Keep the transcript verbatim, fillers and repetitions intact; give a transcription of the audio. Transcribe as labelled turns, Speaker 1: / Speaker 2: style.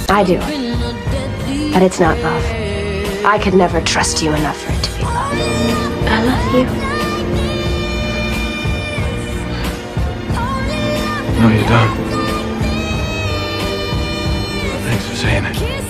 Speaker 1: I do. But it's not love. I could never trust you enough for it to be love. I love you.
Speaker 2: No, you don't. Thanks for saying it.